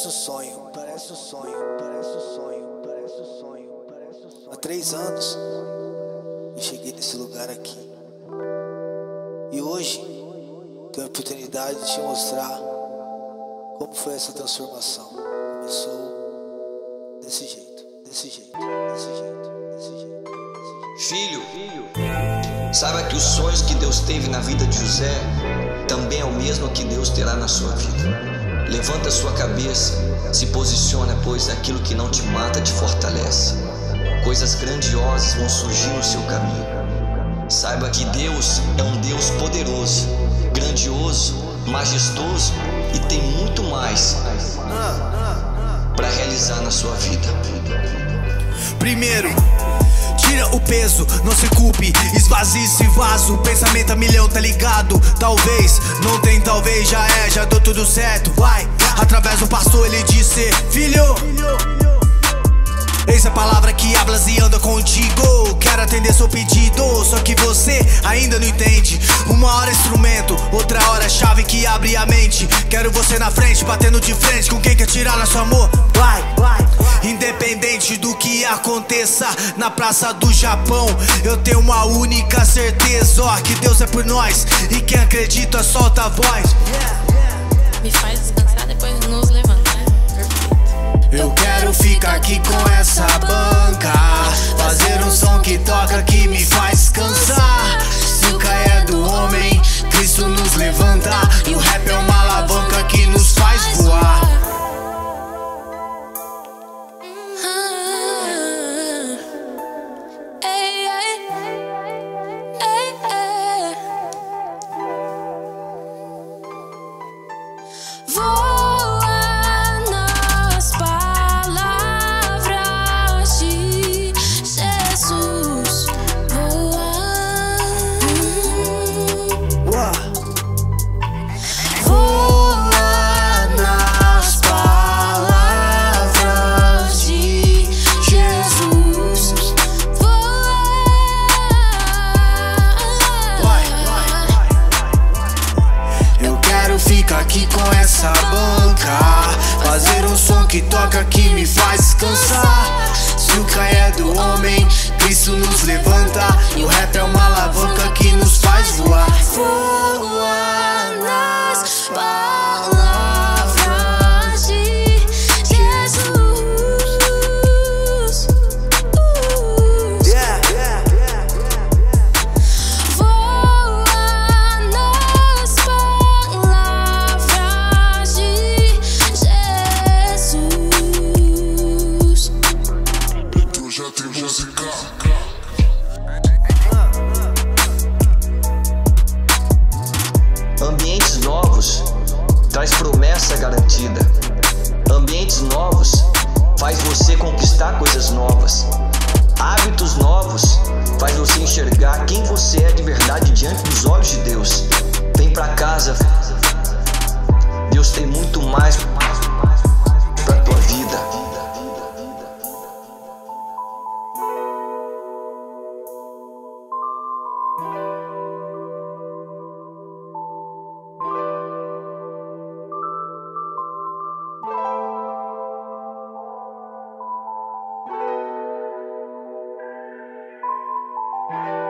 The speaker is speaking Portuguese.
Parece um sonho, parece um sonho, parece um sonho, parece um sonho, parece um sonho. Há 3 anos eu cheguei nesse lugar aqui. E hoje tenho a oportunidade de te mostrar como foi essa transformação. Começou desse jeito, desse jeito, desse jeito, desse jeito, desse jeito. Filho, saiba que os sonhos que Deus teve na vida de José também é o mesmo que Deus terá na sua vida. Levanta sua cabeça, se posiciona, pois aquilo que não te mata te fortalece. Coisas grandiosas vão surgir no seu caminho. Saiba que Deus é um Deus poderoso, grandioso, majestoso e tem muito mais para realizar na sua vida. Primeiro, tira o peso, não se culpe, esvazie esse vaso. Pensamento a milhão, tá ligado? Talvez, não tem talvez, já é, já deu tudo certo. Vai, através do pastor ele disse: filho, eis a palavra que hablas e anda contigo. Quero atender seu pedido, só que você ainda não entende. Uma hora é instrumento, outra hora é chave que abre a mente. Quero você na frente, batendo de frente com quem quer tirar nosso amor. Vai, vai. Independente do que aconteça na praça do Japão, eu tenho uma única certeza, ó, que Deus é por nós. E quem acredita solta a voz. Me faz descansar, depois nos levantar. Perfeito. Eu quero ficar aqui com essa banca, fazer um som que toca, que me faz descansar. Se o Caio é do homem, Cristo nos levanta. E o rap é uma alavanca que nos faz voar. Fica aqui com essa banca, fazer um som que toca, que me faz descansar. Se o Caio é do homem, Cristo nos levanta. E o rap é uma alavanca que nos faz voar. Voar nas palavras de Jesus. Yeah. Ambientes novos traz promessa garantida. Ambientes novos faz você conquistar coisas novas. Hábitos novos faz você enxergar quem você é de verdade diante dos olhos de Deus. Vem pra casa. Deus tem muito mais pra tua vida. Yeah.